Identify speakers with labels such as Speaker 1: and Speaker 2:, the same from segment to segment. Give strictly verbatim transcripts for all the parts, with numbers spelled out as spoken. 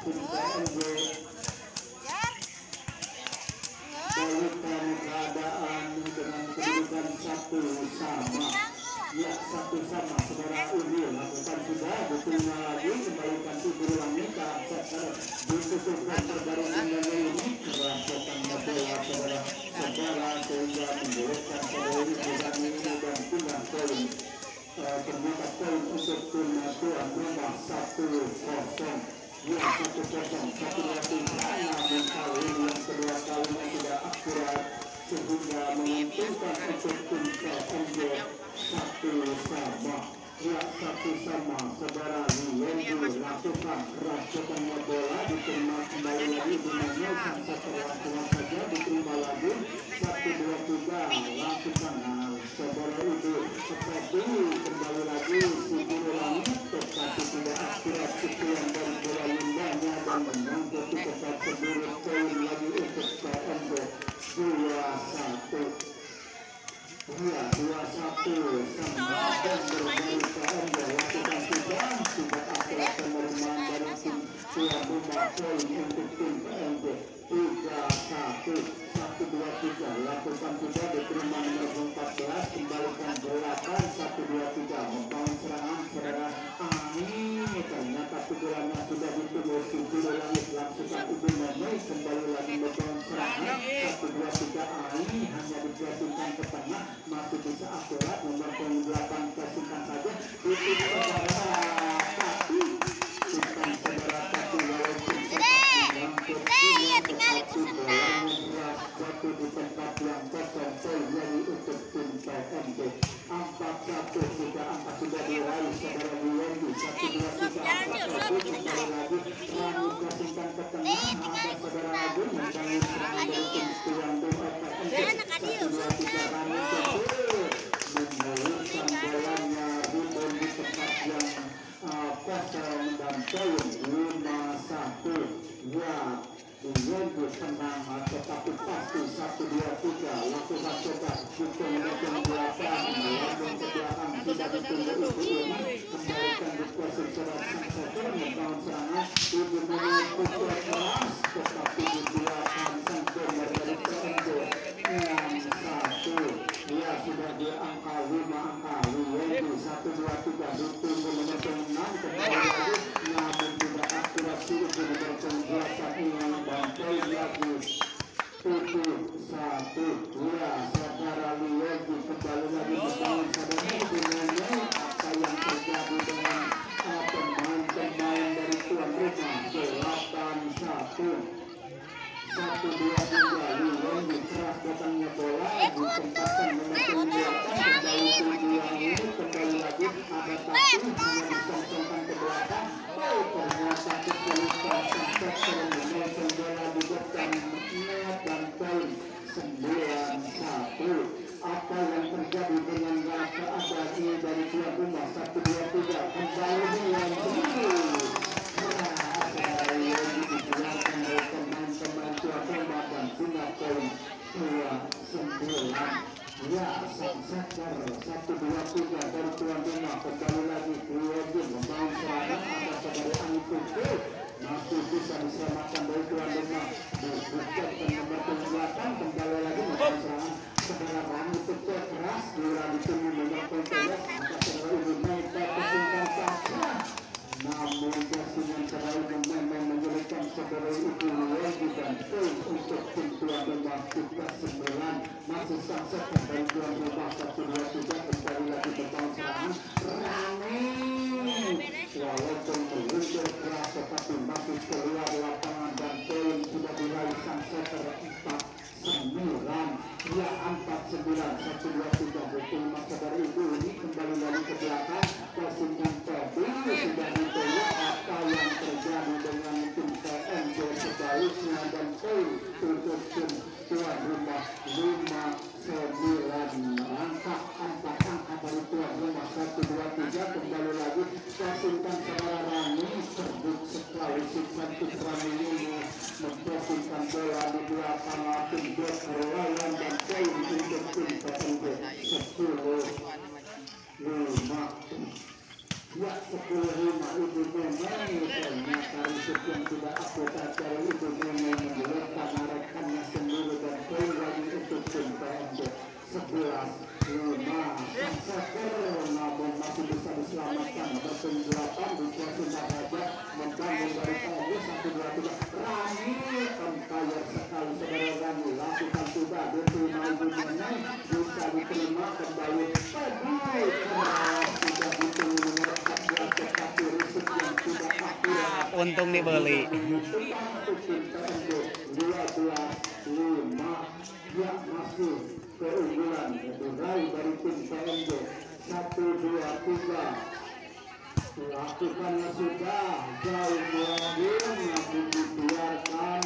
Speaker 1: tim P M G balikan keadaan dengan kedudukan satu sama. Ya, satu sama saudara Udi lakukan sudah diterima lagi kembalikan itu berulangnya ke akses disusupkan terbaru kembali ini merasakan bola saudara saudara sehingga membolehkan saudara ini berani ini dan pindah poin terbuka poin untuk tim tuan rumah satu kosong. Ya, satu kosong satu lagi namun kali ini yang kedua kalinya tidak akurat sehingga menguntungkan untuk tim P M G satu sama. Ya, satu sama saudara Liendu lakukan rasakannya bola diterima kembali lagi dimana sang lakukan saja diterima lagi satu dua tiga lakukan saudara itu seperti kembali lagi si langit tetapi tidak akurat sekian dari bola lindanya dan menyangkut tetap sendiri poin lagi untuk P M G dua satu. Ya, dua satu sama dan berbalik P M G lakukan sudah tidak akurat penerimaan dari tim tuan rumah poin untuk tim P M G tiga satu satu dua tiga lakukan sudah diterima nomor empat belas kembalikan delapan satu dua tiga membangun serangan saudara Ani ternyata pukulannya sudah ditunggu tujuh langit lakukan uji memai kembali lagi membangun serangan satu dua tiga Ani hanya dipressingkan ke tengah masih bisa akurat nomor delapan pressingkan saja itu saudara tapi bukan saudara tapi walaupun sempat menangkap tetapi bolanya jatuh di tempat yang kosong poin jadi untuk tim P M G empat satu juga angka sudah diraih saudara Wiyendi satu dua tiga empat satu kembali lagi Rani kasihkan ke tengah ada saudara Agung membangun serangan dari tim tuan rumah P M G satu dua tiga Rani kecil mengalirkan bolanya rebound di tempat yang kosong dan poin lima satu. Ya, Wiyendi tenang tetapi pasti satu dua tiga lakukan coba bukan bukan delapan melambung ke belakang tidak ditunggu itu ini kembalikan di posisi secara sensor membangun serangan ibu menyentuh keras tetapi di belakang sensor dari P M G enam satu. Ya, sudah di angka lima angka Wiyendi satu dua tiga ditunggu nomor enam kembali lagi namun tidak akurat itu nomor delapan ini dan poin lagi tujuh satu. Ya, saudara Wiyendi kembali lagi membangun saudara sebenarnya apa yang terjadi dengan pemain-pemain dari tuan rumah delapan satu satu dua tiga Wiyendi keras datangnya bola ditempatkan nomor delapan kembali tujuh ini kembali lagi ada tapi hanya disongkongkan ke belakang oh ternyata kesulitan sektor menaikkan bola dibuatkan net dan poin sembilan satu. Apa yang terjadi dengan keadaan ini dari tuan rumah satu dua tiga kembali dengan dulu dari dijelaskan oleh pemain-pemain tuan rumah dan punya poin dua sembilan. Ya, sang sektor satu dua tiga dari tuan rumah kembali lagi Wiyendi membangun serangan ada saudari Ani Tuku masih bisa diselamatkan dari tuan rumah dibuka ke nomor delapan kembali lagi membangun serangan saudara Ani Tuku keras Lura ditunggu nomor delapan angka saudara Ibu naik ke kesingkat saja namun kesingan saudara memang menjadikan saudara Ibu Wiyendi dan poin untuk tim tuan rumah tiga sembilan masih sang sektor dari tuan rumah satu dua tiga kembali lagi membangun serangan Rani walaupun terluncur keras tetapi masih keluar lapangan dan poin sudah diraih sang sektor empat sembilan. Ya, empat sembilan satu dua tiga diterima saudara Ibu ini kembali lagi ke belakang posisikan tadi sudah ditunggu apa yang terjadi dengan tim P M G sebaliknya dan poin untuk tim tuan rumah lima sembilan angka empat angka dari tuan rumah satu dua tiga kembali lagi kasihkan saudara Rani terbuk sekali si cantik Rani ini memposisikan bola di belakang tim blok berlawan dan poin untuk tim P M G sepuluh lima. Ya, sepuluh lima Ibu memang ternyata risiko yang sudah aku cari itu menjelaskan rekannya sendiri dan poin lagi untuk tim P M J sebelas lima Sanseker namun masih bisa diselamatkan berpenjelasan di Kuasinta saja membangun dari P M J satu dua tiga Rani empire sekali saudara Rani lakukan sudah diterima ibunya bisa diterima kembali peduli keras sudah diterima nomor empat belas tetapi risik yang tidak akurat
Speaker 2: untung dibeli
Speaker 1: dua belas lima yang masih keunggulan diraih dari tim P M J satu dua tiga lakukannya sudah jauh lagi namun dibiarkan.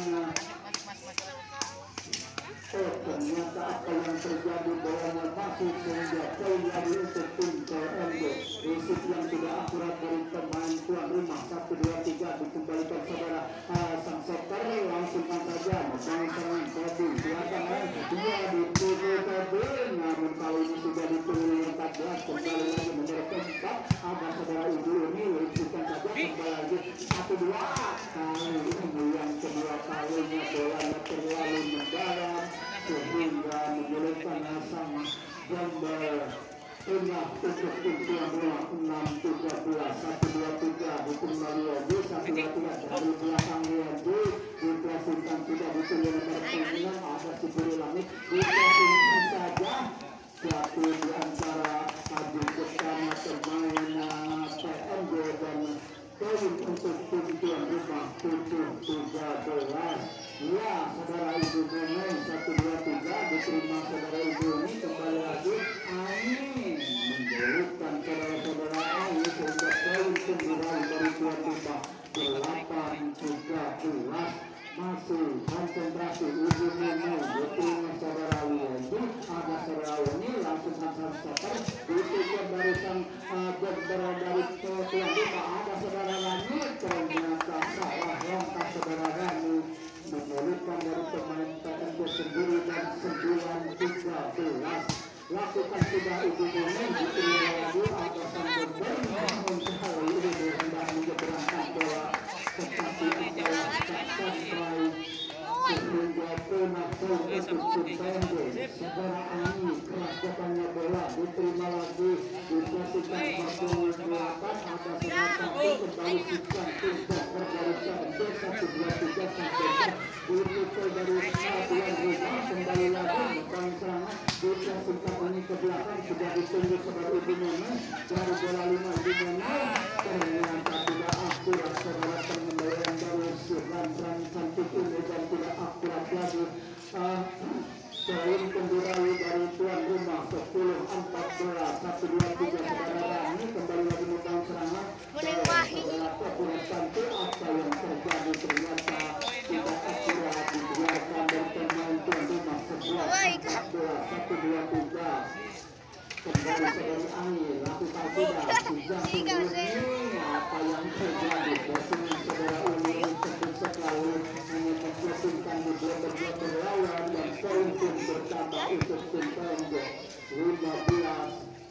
Speaker 1: Oh ternyata apa yang terjadi bolanya masuk sehingga poin lagi untuk tim P M J risik yang tidak akurat dari pemain tuan rumah satu dua tiga dikembalikan saudara uh, Sanseker langsung saja membangun serangan Kobi silakan dia dituju Kobi namun kali ini sudah dituju empat belas kembali lagi nomor keempat ada saudara ibu ini langsungkan saja kembali lagi satu dua kali ini yang kedua kalinya bolanya terlalu mendalam sehingga menyulitkan sang gambar tengah untuk tim tuan rumah enam tiga belas satu dua tiga dikembali lagi satu dua tiga dari belakang lagi dikasihkan sudah dituju nomor sembilan ada Siburi Langit dikasihkan saja jatuh di antara adik bersama pemain P M J dan poin untuk tim tuan rumah tujuh tiga belas ya saudara ibu ini satu dua tiga diterima saudara ibu ini kembali lagi amin menjauhkan saudara-saudara ayu sehingga poin pengirahan dari tuan rumah delapan tiga belas masih konsentrasi ibu ini diterima saudara Wiyandi ada saudara ini langsung langsung seper ditujuan dari sang berbera dari tuan rumah ada saudara Rani ternyata salah langkah saudara Rani menyulitkan dari pemain P M J sendiri dan sembilan tiga belas lakukan sudah ibu ini diterima lagi ada sang berbera namun sekali ini hendak menyeberangkan bola tetapi ada yang sampai sehingga punah poin untuk tim P M J saudara Ani keras datangnya bola diterima lagi dikasihkan nomor delapan ada saudara kembali sikap tim dari P M J satu dua tiga sampai dipukul dari tuan rumah kembali lagi membangun serangan dikasihkan ini ke belakang sudah ditunggu saudara ibu Nona dari bola lima ibu Nona ternyata tidak akurat saudara pengembalian dari Suhan dan cantik ini dan tidak akurat lagi poin pembirawi dari tuan rumah sepuluh empat belas satu dua tiga saudara ini kembali lagi membangun serangan saudara akurat cantik apa yang terjadi ternyata tidak akurat dibiarkan dari pemain tuan rumah sebelas empat belas satu dua tiga kembali saudari Ani lakukan sudah sejak ini apa yang terjadi posisi saudara Uni sebut sekali hanya memposisikan di belakang berlawan dan poin pun bertambah untuk tim P M J lima belas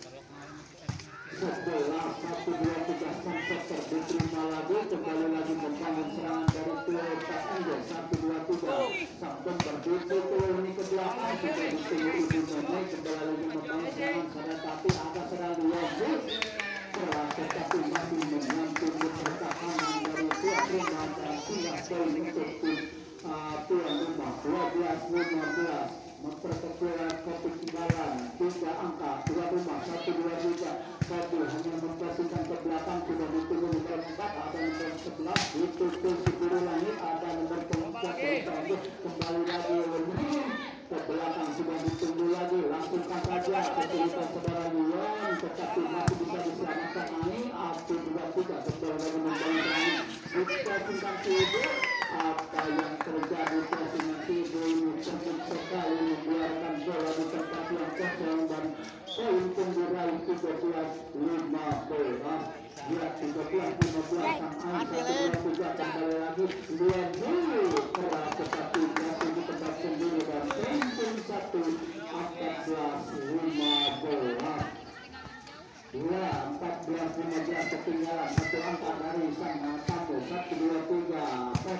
Speaker 1: sebelas satu dua tiga Sanseker diterima lagi kembali lagi membangun serangan dari tuan P M J satu dua tiga sampai berdua ini ke belakang sudah ditunggu ibu Nona kembali lagi membangun serangan sana tapi ada serang dua keras tetapi masih menanti pertahanan dari tuan rumah dan tidak poin untuk tim tuan rumah dua belas lima belas memperkecil ketinggalan tiga angka tuan rumah satu dua tiga satu hanya memposisikan ke belakang sudah ditunggu nomor empat ada nomor sebelas ditutup Siburi Langit ada nomor keempat kembali lagi ke belakang sudah ditunggu lagi langsungkan saja kesulitan saudara Yuan tetapi masih bisa diselamatkan Ani satu dua tiga kembali lagi membangun serangan dikasihkan Tibu apa yang terjadi kasihkan Tibu ini cepat sekali membiarkan bola di tempat yang kosong dan poin pun diraih tiga belas lima belas dia tiga belas lima belas sang Ani satu dua tiga kembali lagi dua dulu keras tetapi masih di tempat sendiri dan poin satu empat belas lima belas dua empat belas lima belas ketinggalan satu angka dari sang satu satu dua tiga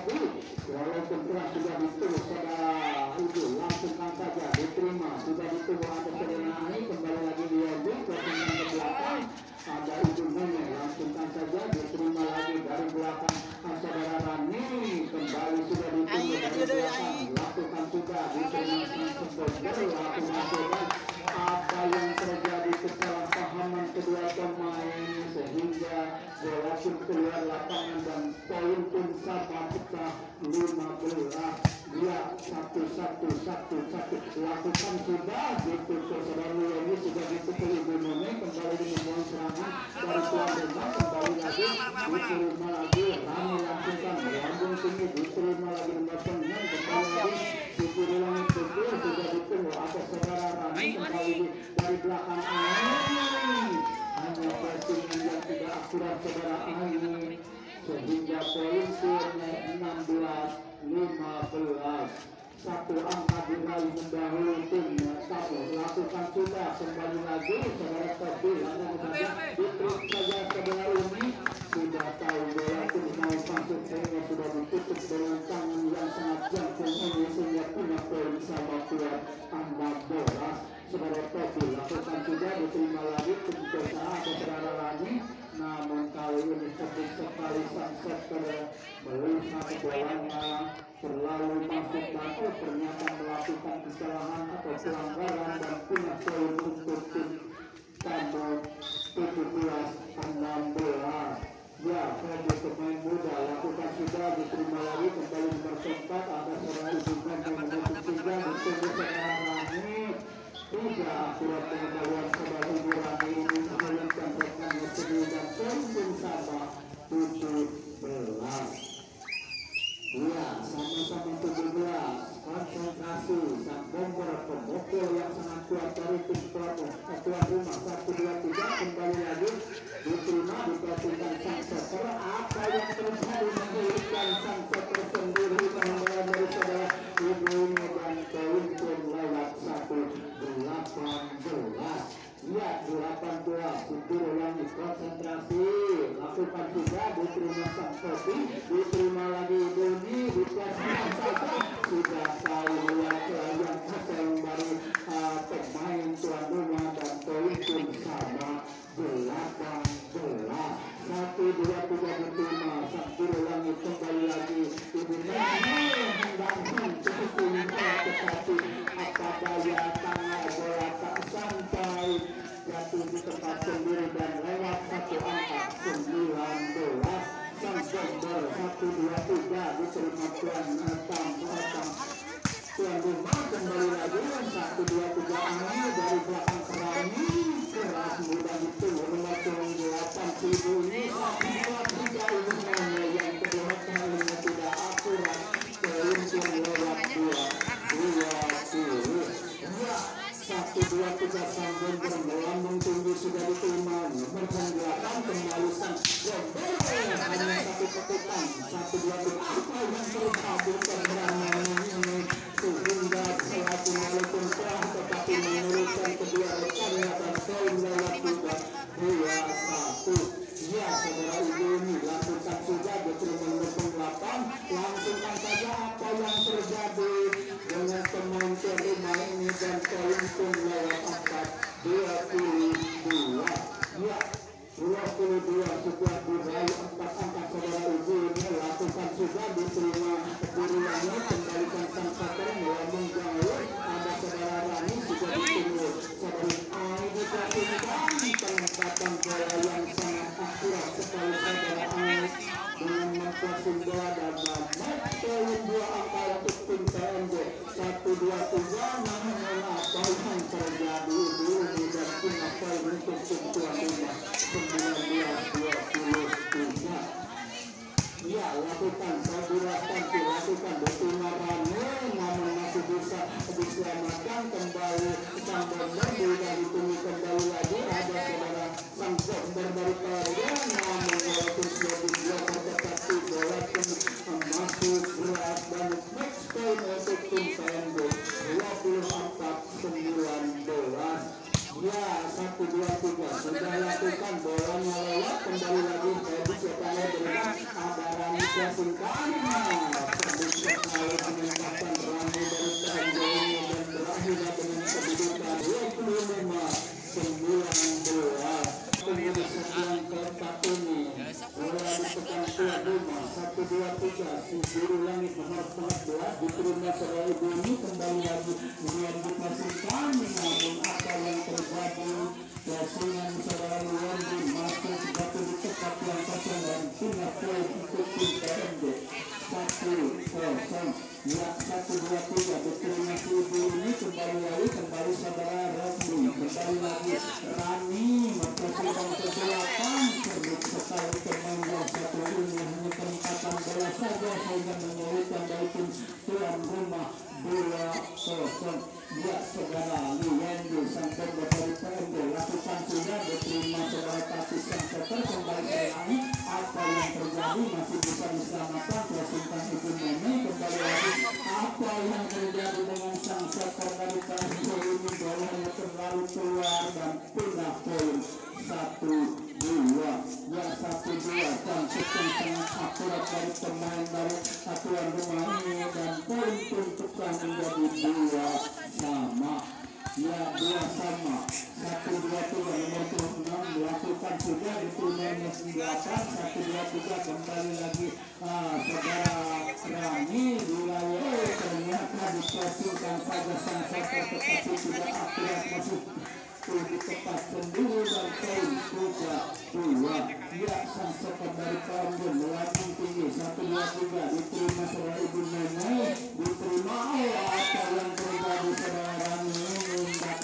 Speaker 1: pukulan sudah ditunggu saudara itu langsungkan saja diterima sudah ditunggu ada Serenai kembali lagi di Yogi ke ke belakang ada Ibu Nene langsungkan saja diterima lagi dari belakang saudara Rani kembali sudah ditunggu dari belakang lakukan sudah diterima sebentar lakukan sudah apa yang terjadi kesalahpahaman kedua pemain sehingga bola pun keluar lapangan dan poin pun sama pecah lima belas dia satu satu satu satu lakukan sudah gitu saudara ini sudah dipukul Ibu Nene kembali dengan serangan dari tuan rumah kembali lagi diterima lagi Rani langsungkan melambung tinggi diterima lagi nomor sembilan kembali lagi dikiri langit pukul sudah ditunggu atas saudara Rani kembali dari belakang ini hanya pressing yang tidak akurat saudara ini sehingga poin pun enam belas lima belas satu angka diraih mendahului timnya satu lakukan sudah kembali lagi saudara Tobi langsung saja diterus saja saudara ini sudah tahu bola itu mau masuk sehingga sudah ditutup dengan tangan yang sangat jangkung ini sehingga punya poin sama kuat enam belas saudara Tobi lakukan sudah diterima lagi keputusan atau saudara Rani namun kali ini sebut sekali sang sektor melihat bolanya terlalu masuk batu ternyata melakukan kesalahan atau pelanggaran dan punya poin untuk tim tamu tujuh belas enam belas ya sebagai pemain muda lakukan sudah diterima lagi kembali nomor empat ada saudara Ibu Nene nomor tiga ditunggu saudara Rani tidak akurat pengetahuan saudara Ibu Rani ini menjalankan rekannya sendiri dan poin sama tujuh belas ya sama-sama tujuh belas konsentrasi sang bomber pemukul yang sangat kuat dari tim tuan rumah satu dua tiga kembali lagi diterima diperhatikan sang setter apa yang terjadi menjadikan sang setter sendiri pengembangan dari saudara Ibu dan poin pun lewat satu delapan belas ya delapan belas itu yang konsentrasi lakukan juga diterima sang Tobi diterima lagi Doni dipasang saja sudah tahu lihat yang hasil dari uh, pemain tuan rumah dan poin pun sama delapan belas satu dua tiga diterima sang guru langit kembali lagi Ibu Nene hendak cukup tetapi apa daya tangan bola tak sampai jatuh di tempat sendiri dan lewat satu angka sembilan belas sang bomber satu dua tiga diterima tuan tam tam tuan rumah kembali lagi satu dua tiga ini dari belakang Rani keras mudah itu nomor delapan ribu ini satu dua tiga ini yang kedua kalinya tidak akurat poin yang lewat dua dua puluh ya satu dua tiga sang bomber melambung tinggi sudah diterima nomor delapan kembali sang bomber hanya satu ketukan satu dua tiga apa yang terjadi perberangan ini sehingga selaku walaupun telah tetapi menurutkan kedua rekannya dan poin lewat juga dua satu ya saudara Ibu ini lakukan sudah diterima nomor delapan langsungkan saja apa yang terjadi dengan pemain tuan rumah ini dan poin pun lewat empat dua puluh dua ya dua puluh dua sebuah diraih empat angka saudara Ibu ini lakukan sudah diterima diriannya kembalikan sang sater melambung jauh ada saudara Rani juga ditunggu saudari Ai diperhatikan penempatan bola yang sangat akurat sekali saudara Ai dengan memplasin bola dan match poin dua angka untuk tim T M D satu dua tiga namun apa yang terjadi ini dan punya poin untuk tim tuan rumah sembilan belas dua puluh tiga ya lakukan saya jelaskan dilakukan diterima Rani namun masih bisa diselamatkan kembali sang bomber sudah ditunggu kembali lagi ada saudara sang bomber dari Korea namun walaupun sudah dibuat tetapi bola pun masuk berat dan match point untuk tim P M D dua puluh empat sembilan belas ya satu dua tiga sudah lakukan bolanya lewat kembali lagi saya dicetanya dengan ada Rani Jasingkan sekali peningkatan Rani dari Tanjung dan berakhir dengan kedudukan dua puluh lima sembilan belas. Kemudian yang keempat ini bola ditekan tuan rumah satu dua tiga si biru langit nomor empat belas diterima oleh Ibu ini kembali lagi kemudian dikasihkan namun apa yang terjadi Yasingan saudara Luandi masuk batu di tempat yang kosong dan punya poin untuk tim P M D satu kosong ya satu dua tiga diterima si Ibu ini kembali lagi kembali saudara Rani kembali lagi Rani mempersiapkan kejelasan cerdik sekali pemain satu ini hanya penempatan bola saja sehingga menyulitkan dari tim tuan rumah dua kosong ya saudara Luandi sang pembuat dari P M D lakukan sudah diterima saudara Tati sang setter kembali Rani apa yang terjadi masih bisa diselamatkan Yasinkan Ibu Nene kembali lagi apa yang terjadi dengan sang setter dari P M D ini bolanya terlalu keluar dan pindah poin satu dua ya satu dua dan sekian sangat akurat dari pemain dari satuan rumah ini dan poin tuntutan menjadi dua sama ya dua sama satu dua tiga nomor enam dilakukan sudah diterima delapan satu dua tiga kembali lagi ah, saudara Rani wilayah ternyata dikasihkan saja sang setter tetapi tidak akurat masuk di tempat sendiri dan poin tiga dua ya sang setter dari P M D melaju tinggi satu dua tiga diterima saudara Ibu Nene diterima oh apa yang terjadi saudara Rani hendak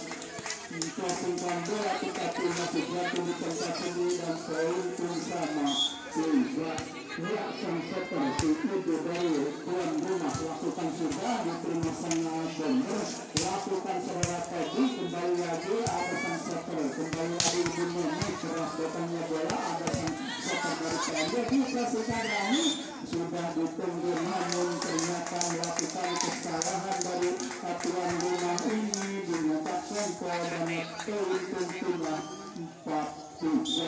Speaker 1: mencapai bola tetapi masih jatuh di tempat sendiri dan poin pun sama tiga ya sang setter itu dari tuan rumah lakukan sudah diterima sangat benar lakukan saudara Teddy kembali lagi ada sang setter kembali lagi Ibu Nene keras datangnya bola ada sang setter dari P M D dikasihkan Rani sudah ditunggu namun ternyata melakukan kesalahan dari tuan rumah ini dinyatakan pada poin tentunya empat tiga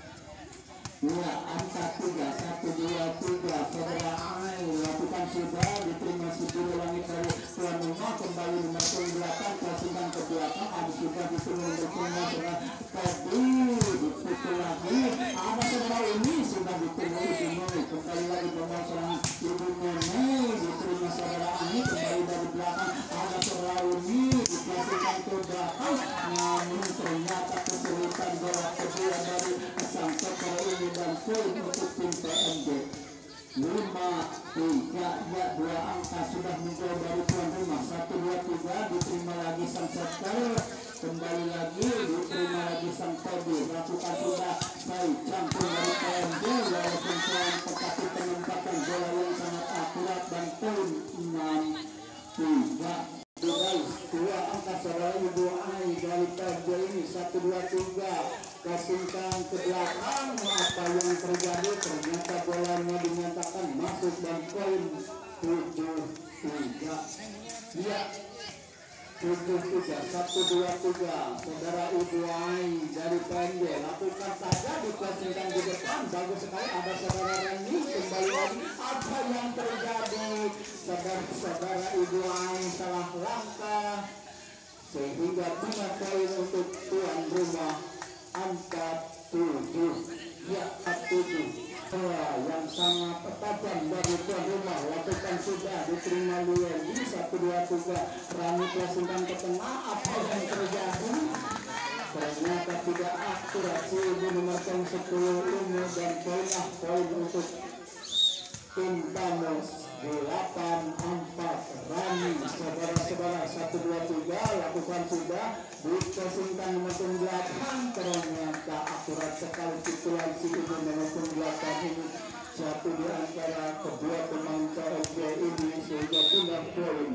Speaker 1: ya angka tiga satu dua tiga saudara Ai lakukan sudah diterima si biru langit dari tuan rumah kembali nomor delapan kasihkan ke belakang ada sudah diterima bertemu saudara Tadi dipukul lagi ada saudara ini sudah diterima Ibu Nene kembali lagi pemain serangan Ibu Nene diterima saudara Ani kembali dari belakang ada saudara ini dikasihkan ke belakang namun ternyata kesulitan bola kedua dari sang setter ini dan poin untuk tim P M D lima tiga ya dua angka sudah muncul dari tuan rumah satu dua tiga diterima lagi sang setter kembali lagi diterima lagi sang Teddy lakukan sudah baik campur dari P M D walaupun selain tetapi penempatan bola yang sangat akurat dan poin enam tiga dua angka saudara Ibu Ai dari P M D ini satu dua tiga kasihkan ke belakang apa yang terjadi ternyata bolanya dinyatakan masuk dan poin tujuh tiga ya tujuh tiga satu dua tiga saudara Ibu Ai dari P M D lakukan saja dikasihkan di depan bagus sekali ada saudara Rani kembali lagi apa yang terjadi saudara-saudara Ibu Ai salah langkah sehingga punya poin untuk tuan rumah empat tujuh ya empat tujuh yang sangat tajam dari tuan rumah lakukan sudah diterima Luendi satu dua tiga Rani kasihkan ke tengah apa yang terjadi ternyata tidak akurat si Ibu nomor sepuluh ini dan poinlah poin untuk tim Tamos delapan empat Rani saudara-saudara satu dua tiga lakukan sudah dikasihkan nomor delapan ternyata akurat sekali titulan si Ibu nomor delapan ini satu di antara kedua pemain P M D ini sehingga punya poin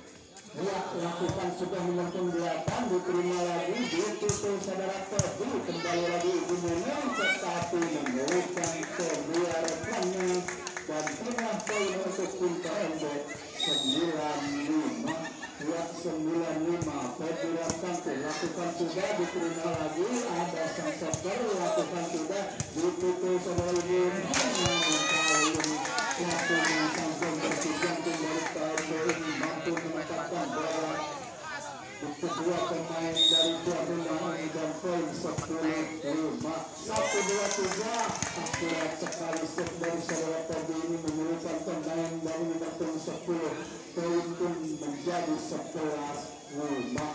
Speaker 1: ya lakukan sudah nomor delapan diterima lagi ditutup saudara Teddy kembali lagi Ibu Nene tetapi memberikan kedua rekannya dan punya poin untuk tim P M D sembilan lima ya sembilan lima Februari Santi lakukan sudah diterima lagi ada sang setter lakukan sudah ditutup saudara Ibu namun kali ini waktu yang sampai bertiga menjadi sebelas lima.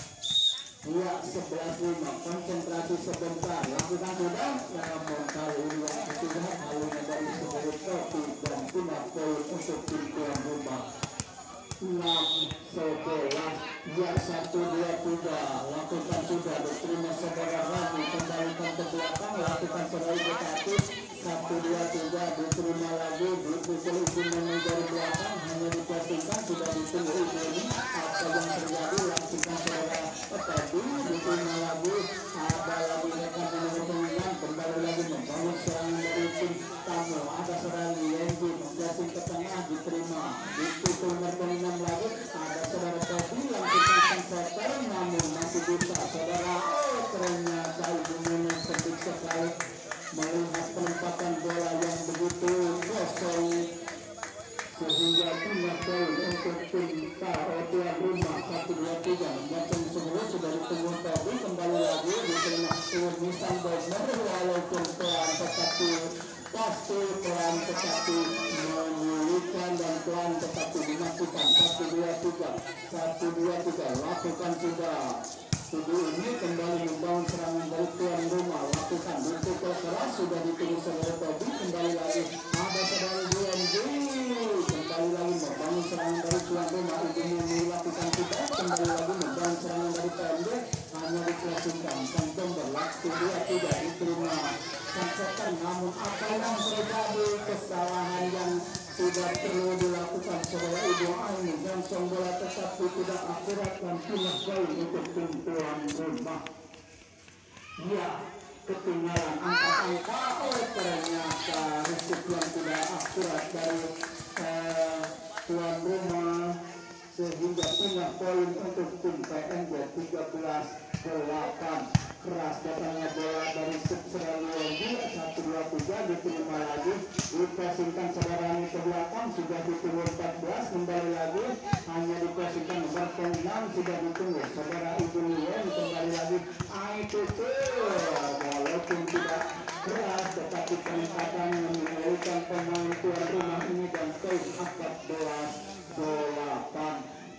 Speaker 1: Ya, sebelas lima. Konsentrasi sebentar. Lakukan sudah. Namun kali ini waktu sudah halunya dari seluruh topi dan lima poin untuk tim tuan rumah. enam sebelas. Ya, satu dua tiga. Lakukan sudah. Diterima saudara Rani. Kembalikan ke belakang. Lakukan sebagai tetapi satu dua tiga. Diterima lagi. Dipukul hubungan dari belakang. Hanya dipasingkan. Sudah ditunggu ini. Apa yang terjadi? Lakukan saudara tadi. Diterima lagi. Ada lagi rekan dengan kembali lagi membangun serangan dari tim tamu. Ada saudara Yenji menggasing ke tengah. Diterima. Dipukul berkelingan lagi. Ada saudara Tobi. Lakukan konserter. Namun masih bisa saudara. Oh ternyata ibu Nene sedih sekali melihat penempatan bola yang begitu kosong sehingga punya poin untuk tim tuan rumah. Satu dua tiga. Macam semula sudah ditunggu tadi. Kembali lagi diterima Urnisan Bosner. Walaupun pelan tetapi pasti pelan tetapi memulihkan dan pelan tetapi dimasukkan. Satu dua tiga. Satu dua tiga. Lakukan sudah. Tubuh ini kembali membangun serangan dari tuan rumah. Lakukan dipukul keras. Sudah ditunggu saudara Tobi. Kembali lagi ada saudara D M J. Kembali lagi membangun serangan dari tuan rumah. Ini melakukan kita. Kembali lagi membangun serangan dari P M D. Hanya diklasingkan. Kantong berlaku dua tidak diterima. Konsekan namun apa yang terjadi? Kesalahan yang tidak perlu dilakukan saudara Ibu Aini dan bola tetapi tidak akurat dan pindah jauh untuk tim tuan rumah. Ya, ketinggalan angka-angka oleh ternyata risik yang tidak akurat dari eh, tuan rumah sehingga pindah poin untuk tim P M J tiga belas delapan. Keras datangnya bola dari Australia. Satu dua tiga diterima lagi. Dipasingkan saudaranya ke belakang. Sudah ditunggu empat belas. Kembali lagi. Hanya dipasingkan nomor enam. Sudah ditunggu saudara Ibu Lien. Kembali lagi. Itu tuh. Walaupun tidak keras tetapi penempatan mengendalikan pemain tuan rumah ini dan poin empat belas delapan.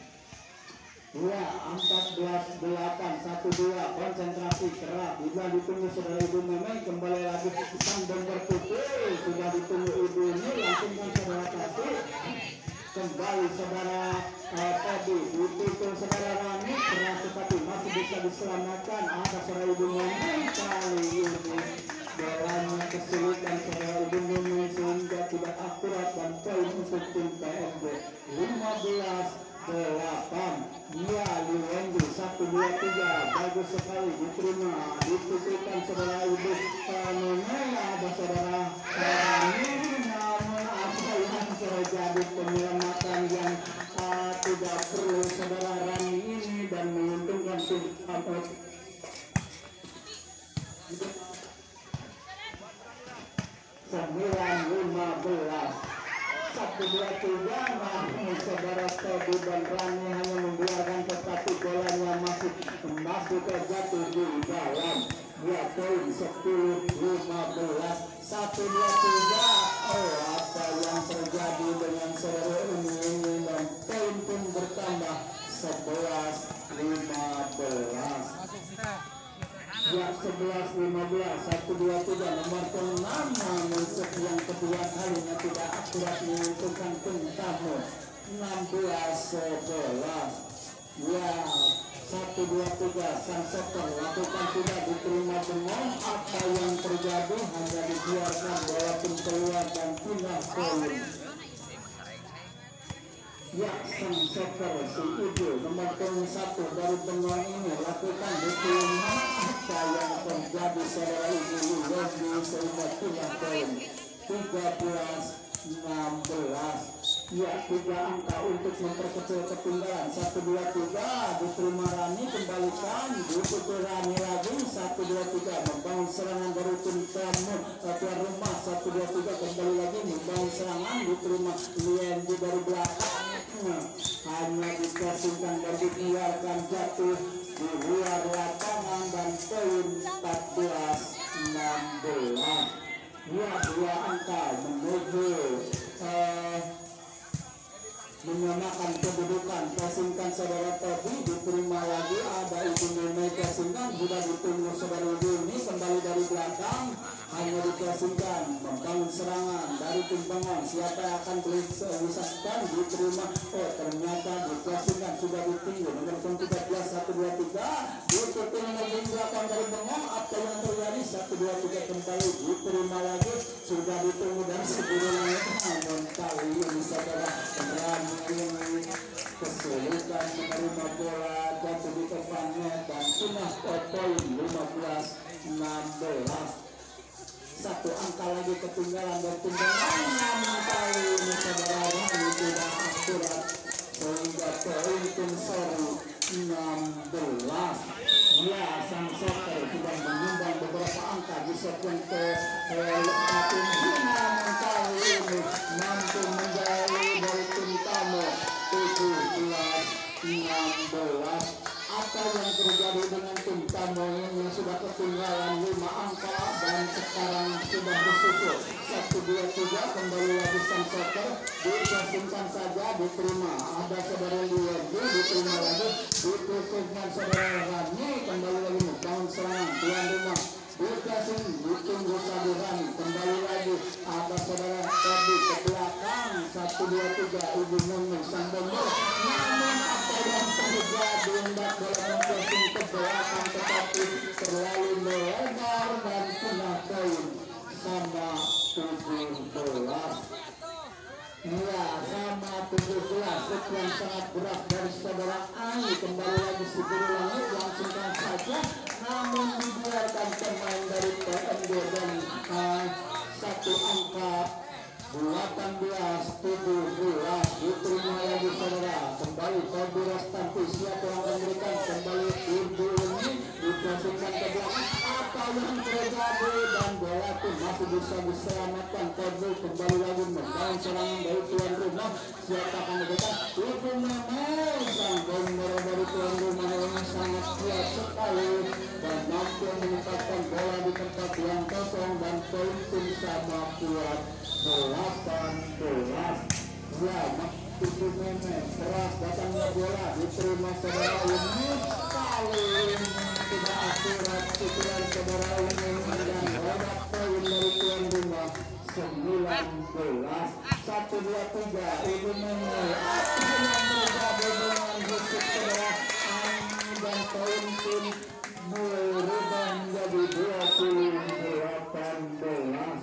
Speaker 1: Ya, empat belas delapan. Satu dua. Konsentrasi keras. Sudah ditunggu saudara Ibu Memeng. Kembali lagi tandem berpukul. Sudah ditunggu Ibu ini. Langsung kan saudara kasih. Kembali saudara eh, tadi dipukul saudara Rani. Keras tetapi masih bisa diselamatkan. Ada saudara Ibu Memeng. Kali ini bolanya kesulitan saudara Ibu Memeng sehingga tidak akurat dan poin untuk tim P M J lima belas delapan. Ya, Liwendi satu dua tiga. Bagus sekali diterima. Dipukulkan saudara Ibu Nene. Ada saudara Rani. Namun apa yang terjadi? Penyelamatan yang uh, tidak perlu saudara Rani ini dan menguntungkan tim uh, sembilan lima belas. Satu dua tiga. Namun saudara Tobi dan Rani hanya membiarkan tetapi bolanya masih masih terjatuh di dalam. Dua poin sepuluh lima belas. Satu dua tiga. Oh, apa yang terjadi dengan saudara ini ini dan poin pun bertambah sebelas lima belas. Ya, sebelas lima belas. Satu dua tiga. Nomor enam. Namun sekian kedua kalinya tidak akurat menentukan tim tamu. Enam belas sebelas. Ya, satu dua tiga. Sang setter lakukan sudah diterima dengan apa yang terjadi. Hanya dibiarkan walaupun keluar dan pindah poin. Ya, sang setter si Ibu nomor satu dari tengah ini lakukan diterima. Apa yang terjadi saudara Ibu Lili sehingga pindah poin tiga belas enam belas. Ya, tiga angka untuk memperkecil ketinggalan. Satu dua tiga diterima Rani. Kembalikan dipukul Rani lagi. Satu dua tiga membangun serangan dari tim tuan rumah. Satu dua tiga kembali lagi membangun serangan. Diterima Liendi dari belakang. Hanya dikasihkan dan dibiarkan jatuh di luar lapangan dan poin empat belas enam belas. Ya, dua angka menuju eh, menyamakan kedudukan. Kasingkan timbangan. Siapa yang akan diwisahkan diterima? Oh ternyata dikasihkan sudah ditinggal nomor tiga belas satu dua tiga ditutup nomor belakang dari bengong. Apa yang terjadi? Satu dua tiga kembali diterima lagi, sudah ditunggu dan sebelum namun kali ini saudara Rani kesulitan menerima bola jatuh di depannya dan sudah poin lima belas enam belas. Satu angka lagi ketinggalan dan timbangan, namun kali ini saudara Rani tidak akurat sehingga poin tim seri enam belas. Ya, sang soccer sudah menyumbang beberapa angka di set yang ke empat ini, namun kali ini mampu menjadi dari tim tamu tujuh belas enam belas. Apa yang terjadi dengan tim tamu ini? Sudah ketinggalan lima angka dan sekarang sudah bersyukur satu dua tiga kembali lagi sang soccer dikasihkan saja diterima. Ada saudara Liadi diterima lagi ditutupkan saudara Rani kembali lagi membangun serangan tuan rumah dikasih ditunggu saja Rani kembali lagi ada saudara tadi ke belakang satu dua tiga ibu Mumun sang bomber, namun apa yang terjadi hendak dalam mempressing ke belakang tetapi terlalu melebar dan kena poin sama tujuh belas. Ya, sama tujuh belas. Sekian sangat berat dari saudara Ani. Kembali lagi si Biru Langit langsungkan saja, namun dibiarkan pemain dari P M D dan uh, satu angka delapan belas tujuh belas diterima lagi saudara. Kembali Tobi Rastanti, siapa yang memberikan kembali Ibu ini dikasihkan ke belakang. Apa yang terjadi dan bola pun masih bisa diselamatkan. Tobi kembali lagi membangun serangan dari tuan rumah. Siapa akan memberikan? Ibu Memang sang bomber dari tuan rumah ini sangat kuat sekali dan mampu menempatkan bola di tempat yang kosong dan poin tim sama kuat delapan belas. Ya, Ibu Memang keras datangnya bola diterima saudara ini kali ini tidak akurat pukulan saudara ini dan berapa poin dari tuan rumah sembilan belas. Satu dua tiga Ibu Memang apa yang terjadi dengan musik saudara Ani dan poin tim berubah menjadi dua puluh delapan belas.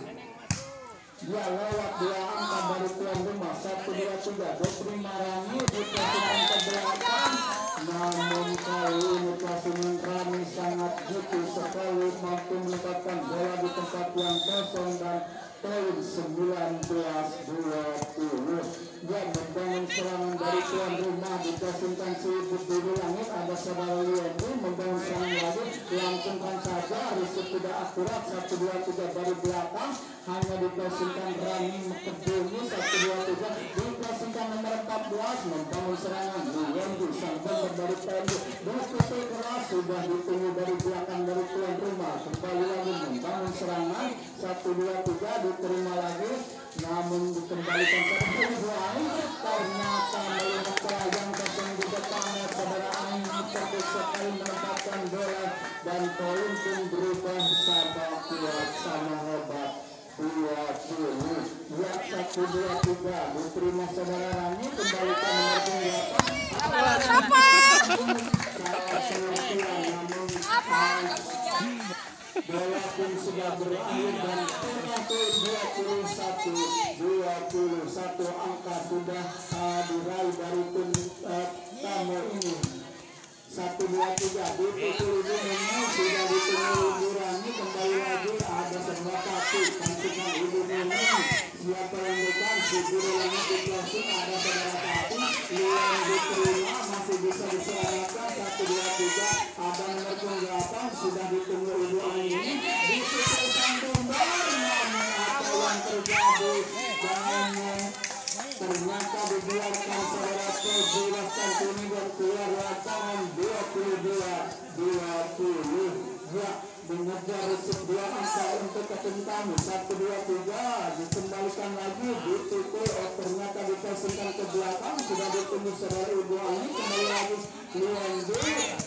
Speaker 1: Ya, lewat dua angka dari tuan rumah satu dua tiga diterima Rani dikasihkan ke belakang, namun kali ini Kasimin Rani sangat jitu sekali mampu menempatkan bola di tempat yang kosong dan poin sembilan belas dua puluh. Dia membangun serangan dari tuan rumah dikasihkan si Ibu Biru Langit. Ada saudara Liadi membangun serangan lagi langsungkan saja risik tidak akurat satu dua tiga dari belakang hanya dikasihkan Rani Mekebumi satu dua tiga dikasihkan nomor empat belas membangun serangan Liadi sang bomber dari P M D berpikir keras sudah ditunggu dari belakang dari tuan rumah kembali lagi membangun serangan satu dua tiga diterima lagi namun dikembalikan ke Ibuan. Ternyata melihat yang kosong di depannya saudara Ani fokus sekali menempatkan bola dan poin pun berubah sama kuat sama hebat dua puluh. Ya, satu dua tiga diterima saudara Rani kembalikan nomor delapan. Bola pun sudah berakhir dan dua puluh satu dua puluh satu angka sudah uh, diraih dari tim uh, tamu ini. Satu dua tiga dipukul ini sudah ditunggu Ibu Rani kembali lagi ada sebuah kaki kantungan Ibu Memang. Siapa yang dekat si Biru Langit di closing ada saudara kaki yang diterima masih bisa diselamatkan satu dua tiga ada nomor delapan sudah ditunggu Ibu Ani disusulkan kembali namun apa yang terjadi dan ternyata dibiarkan saudara terjelaskan ini dan keluar lapangan dua puluh dua dua puluh. Ya, mengejar risik dua angka untuk ketim tamu satu dua tiga dikembalikan lagi dipukul oh ternyata dikasihkan ke belakang sudah ditunggu saudara Ibu Ani kembali lagi Liandi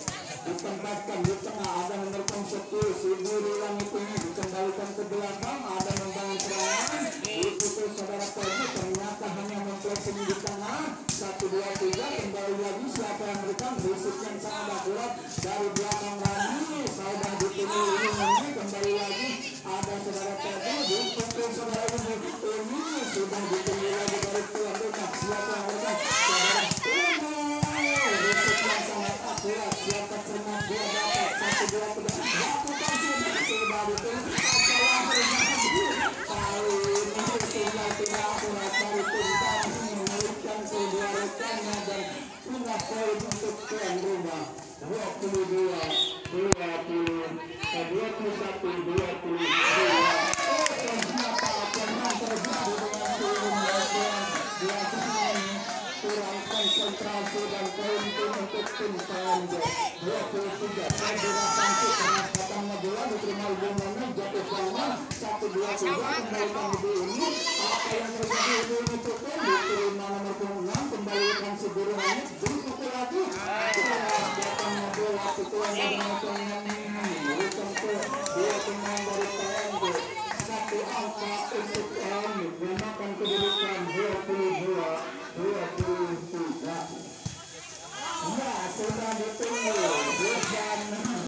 Speaker 1: ditempatkan di tengah, ada nomor sepuluh Siburi Langit ini dikembalikan ke belakang, ada membangun serangan diputus saudara Pegi, ternyata hanya mempressing di tengah. Satu dua tiga kembali lagi, siapa yang berikan risik yang sangat akurat dari belakang Rani, saudara dipilih ini ini kembali lagi, ada saudara Pegi diputus saudara ini ini sudah dipilih lagi dari tuan rumah, siapa yang berikan saudara ini risik yang sangat akurat, siapa cermat dia dapat satu dua tiga lakukan sudah sudah dipilih salah berjalan kali ini tinggal tidak akurat dari tingkat memberikan kedua rekannya dan pindah poin untuk tuan rumah dua puluh dua dua puluh dua puluh satu dua puluh dua. Oh ternyata apa yang terjadi dengan tim Legion biasanya kurang konsentrasi dan poin tim untuk tim Tanjo dua puluh tiga. Saya dirasakan keras katanya bola diterima Bumana jatuh kanan satu dua tiga kembalikan lebih ini apa yang terjadi ini pukul diterima nomor enam kembalikan Siburi Langit dipukul lagi datangnya bola pukulan dengan memberikan ke